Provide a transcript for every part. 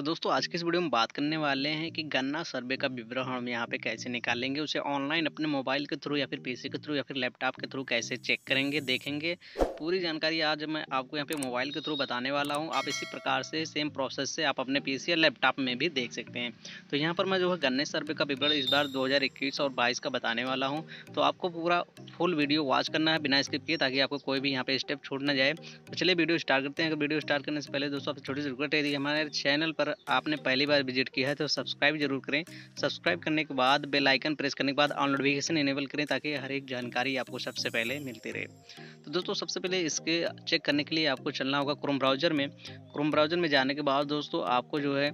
तो दोस्तों आज की इस वीडियो में बात करने वाले हैं कि गन्ना सर्वे का विवरण हम यहाँ पे कैसे निकालेंगे, उसे ऑनलाइन अपने मोबाइल के थ्रू या फिर पीसी के थ्रू या फिर लैपटॉप के थ्रू कैसे चेक करेंगे, देखेंगे। पूरी जानकारी आज मैं आपको यहाँ पे मोबाइल के थ्रू बताने वाला हूँ। आप इसी प्रकार से सेम प्रोसेस से आप अपने पीसी या लैपटॉप में भी देख सकते हैं। तो यहाँ पर मैं जो है गन्ने सर्वे का विवरण इस बार 2021 और 22 का बताने वाला हूँ। तो आपको पूरा फुल वीडियो वॉच करना है बिना स्किप किए, ताकि आपको कोई भी यहाँ पे स्टेप छूट ना जाए। तो चलिए वीडियो स्टार्ट करते हैं। अगर वीडियो स्टार्ट करने से पहले दोस्तों आपसे छोटी सी रिक्वेस्ट है कि हमारे चैनल पर आपने पहली बार विजिट किया है तो सब्सक्राइब जरूर करें। सब्सक्राइब करने के बाद बेल आइकन प्रेस करने के बाद ऑल नोटिफिकेशन इनेबल करें, ताकि हर एक जानकारी आपको सबसे पहले मिलती रहे। तो दोस्तों सबसे पहले इसके चेक करने के लिए आपको चलना होगा क्रोम ब्राउजर में। क्रोम ब्राउजर में जाने के बाद दोस्तों आपको जो है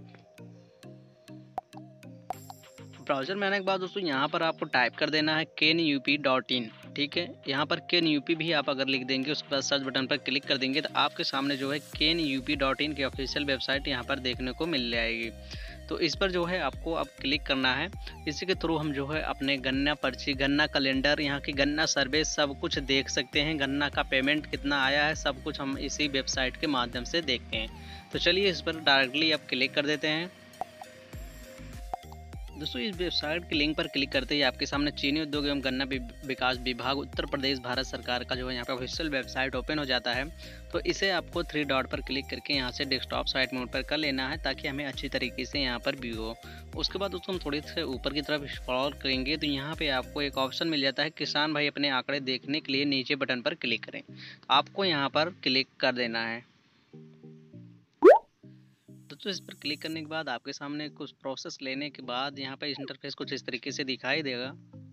ब्राउजर में आने के बाद दोस्तों यहाँ पर आपको टाइप कर देना है kenup.in। ठीक है, यहाँ पर kenup भी आप अगर लिख देंगे, उसके बाद सर्च बटन पर क्लिक कर देंगे तो आपके सामने जो है kenup.in की ऑफिशियल वेबसाइट यहाँ पर देखने को मिल जाएगी। तो इस पर जो है आपको अब क्लिक करना है। इसी के थ्रू हम जो है अपने गन्ना पर्ची, गन्ना कैलेंडर, यहाँ की गन्ना सर्वे सब कुछ देख सकते हैं। गन्ना का पेमेंट कितना आया है सब कुछ हम इसी वेबसाइट के माध्यम से देखते हैं। तो चलिए इस पर डायरेक्टली अब क्लिक कर देते हैं। दोस्तों इस वेबसाइट के लिंक पर क्लिक करते ही आपके सामने चीनी उद्योग एवं गन्ना विकास विभाग उत्तर प्रदेश भारत सरकार का जो है यहाँ पे ऑफिशियल वेबसाइट ओपन हो जाता है। तो इसे आपको 3 डॉट पर क्लिक करके यहाँ से डेस्कटॉप साइट मोड पर कर लेना है, ताकि हमें अच्छी तरीके से यहाँ पर व्यू हो। उसके बाद दोस्तों हम थोड़ी से ऊपर की तरफ स्क्रॉल करेंगे तो यहाँ पे आपको एक ऑप्शन मिल जाता है, किसान भाई अपने आंकड़े देखने के लिए नीचे बटन पर क्लिक करें। आपको यहाँ पर क्लिक कर देना है। दोस्तों इस पर क्लिक करने के बाद आपके सामने कुछ प्रोसेस लेने के बाद यहाँ पर इंटरफेस कुछ इस तरीके से दिखाई देगा।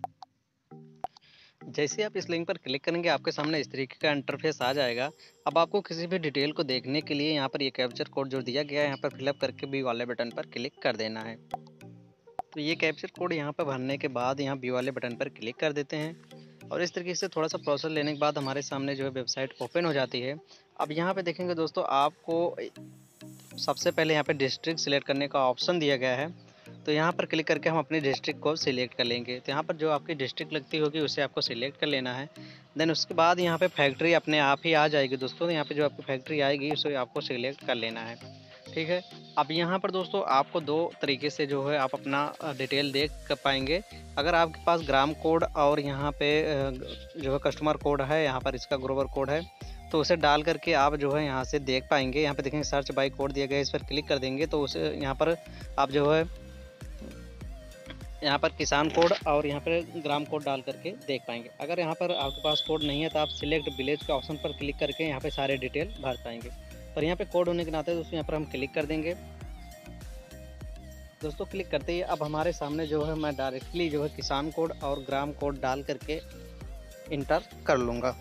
जैसे आप इस लिंक पर क्लिक करेंगे आपके सामने इस तरीके का इंटरफेस आ जाएगा। अब आपको किसी भी डिटेल को देखने के लिए यहाँ पर ये कैप्चर कोड जो दिया गया है यहाँ पर फिलअप करके व्यू वाले बटन पर क्लिक कर देना है। तो ये कैप्चर कोड यहाँ पर भरने के बाद यहाँ व्यू वाले बटन पर क्लिक कर देते हैं और इस तरीके से थोड़ा सा प्रोसेस लेने के बाद हमारे सामने जो है वेबसाइट ओपन हो जाती है। अब यहाँ पे देखेंगे दोस्तों, आपको सबसे पहले यहाँ पे डिस्ट्रिक्ट सिलेक्ट करने का ऑप्शन दिया गया है। तो यहाँ पर क्लिक करके हम अपनी डिस्ट्रिक्ट को सिलेक्ट कर लेंगे। तो यहाँ पर जो आपकी डिस्ट्रिक्ट लगती होगी उसे आपको सिलेक्ट कर लेना है। देन उसके बाद यहाँ पे फैक्ट्री अपने आप ही आ जाएगी दोस्तों। यहाँ पे जो आपकी फैक्ट्री आएगी उसे आपको सिलेक्ट कर लेना है। ठीक है, अब यहाँ पर दोस्तों आपको 2 तरीके से जो है आप अपना डिटेल देख कर पाएंगे। अगर आपके पास ग्राम कोड और यहाँ पे जो है कस्टमर कोड है, यहाँ पर इसका ग्रोवर कोड है, तो उसे डाल करके आप जो है यहाँ से देख पाएंगे। यहाँ पे देखेंगे सर्च बाय कोड दिया गया है, इस पर क्लिक कर देंगे तो उसे यहाँ पर आप जो है यहाँ पर किसान कोड और यहाँ पर ग्राम कोड डाल करके देख पाएंगे। अगर यहाँ पर आपके पास कोड नहीं है तो आप सिलेक्ट विलेज के ऑप्शन पर क्लिक करके यहाँ पे सारे डिटेल भर पाएंगे। और यहाँ पे कोड होने के नाते दोस्तों यहाँ पर हम क्लिक कर देंगे। दोस्तों क्लिक करते ही अब हमारे सामने जो है मैं डायरेक्टली जो है किसान कोड और ग्राम कोड डाल करके इंटर कर लूँगा।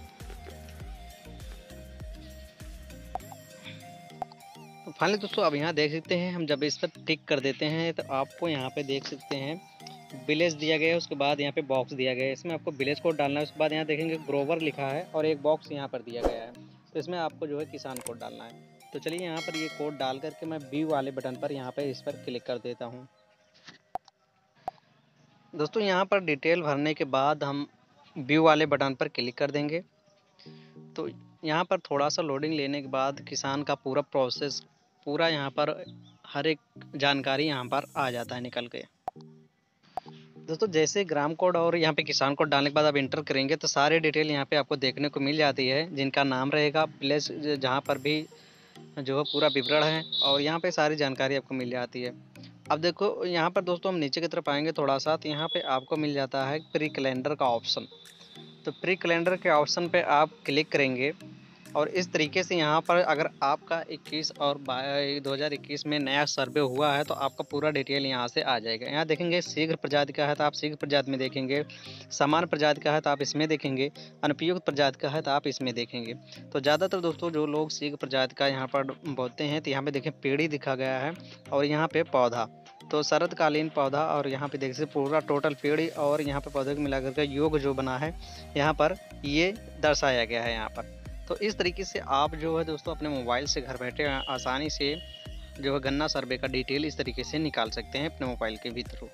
तो फाइनली दोस्तों अब यहाँ देख सकते हैं, हम जब इस पर टिक कर देते हैं तो आपको यहाँ पे देख सकते हैं विलेज दिया गया है, उसके बाद यहाँ पे बॉक्स दिया गया है, इसमें आपको विलेज कोड डालना है। उसके बाद यहाँ देखेंगे ग्रोवर लिखा है और एक बॉक्स यहाँ पर दिया गया है, तो इसमें आपको जो है किसान कोड डालना है। तो चलिए यहाँ पर ये कोड डाल करके मैं व्यू वाले बटन पर यहाँ पे इस पर क्लिक कर देता हूँ। दोस्तों यहाँ पर डिटेल भरने के बाद हम व्यू वाले बटन पर क्लिक कर देंगे। तो यहाँ पर थोड़ा सा लोडिंग लेने के बाद किसान का पूरा प्रोसेस, पूरा यहाँ पर हर एक जानकारी यहाँ पर आ जाता है निकल के। दोस्तों जैसे ग्राम कोड और यहाँ पे किसान कोड डालने के बाद आप इंटर करेंगे तो सारे डिटेल यहाँ पे आपको देखने को मिल जाती है, जिनका नाम रहेगा प्लस जहाँ पर भी जो है पूरा विवरण है, और यहाँ पे सारी जानकारी आपको मिल जाती है। अब देखो यहाँ पर दोस्तों हम नीचे की तरफ आएंगे थोड़ा सा, तो यहाँ पे आपको मिल जाता है प्री कैलेंडर का ऑप्शन। तो प्री कैलेंडर के ऑप्शन पे आप क्लिक करेंगे और इस तरीके से यहाँ पर अगर आपका 21 और 2021 में नया सर्वे हुआ है तो आपका पूरा डिटेल यहाँ से आ जाएगा। यहाँ देखेंगे शीघ्र प्रजाति का है तो आप शीघ्र प्रजाति में देखेंगे, समान प्रजाति का है तो आप इसमें देखेंगे, अनुपयुक्त प्रजाति का है तो आप इसमें देखेंगे। तो ज़्यादातर दोस्तों जो लोग शीघ्र प्रजाति का यहाँ पर बोलते हैं तो यहाँ पे देखें पेड़ी दिखा गया है और यहाँ पे पौधा, तो शरतकालीन पौधा, और यहाँ पे देखिए पूरा टोटल पेड़ और यहाँ पे पौधे को मिलाकर के योग जो बना है यहाँ पर ये दर्शाया गया है यहाँ पर। तो इस तरीके से आप जो है दोस्तों अपने मोबाइल से घर बैठे आसानी से जो है गन्ना सर्वे का डिटेल इस तरीके से निकाल सकते हैं अपने मोबाइल के भी थ्रू।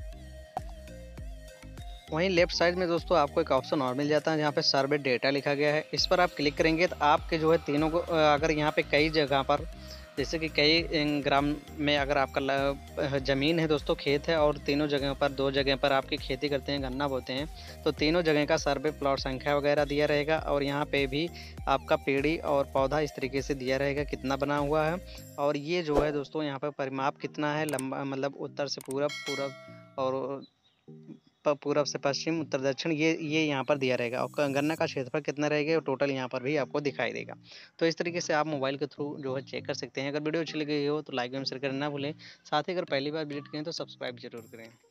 वहीं लेफ्ट साइड में दोस्तों आपको एक ऑप्शन और मिल जाता है जहाँ पे सर्वे डेटा लिखा गया है, इस पर आप क्लिक करेंगे तो आपके जो है तीनों को, अगर यहाँ पे कई जगह पर जैसे कि कई ग्राम में अगर आपका ज़मीन है दोस्तों, खेत है और तीनों जगह पर 2 जगह पर आपकी खेती करते हैं, गन्ना बोते हैं, तो तीनों जगह का सर्वे प्लॉट संख्या वगैरह दिया रहेगा और यहाँ पे भी आपका पेड़ी और पौधा इस तरीके से दिया रहेगा कितना बना हुआ है। और ये जो है दोस्तों यहाँ पर परिमाप कितना है लंबा, मतलब उत्तर से पूरब, पूरब और पूरब से पश्चिम, उत्तर दक्षिण, ये यहाँ पर दिया रहेगा और गन्ना का क्षेत्रफल कितना रहेगा टोटल यहाँ पर भी आपको दिखाई देगा। तो इस तरीके से आप मोबाइल के थ्रू जो है चेक कर सकते हैं। अगर वीडियो अच्छी लगी हो तो लाइक एवं शेयर करना ना भूलें। साथ ही अगर पहली बार विजिट करें तो सब्सक्राइब जरूर करें।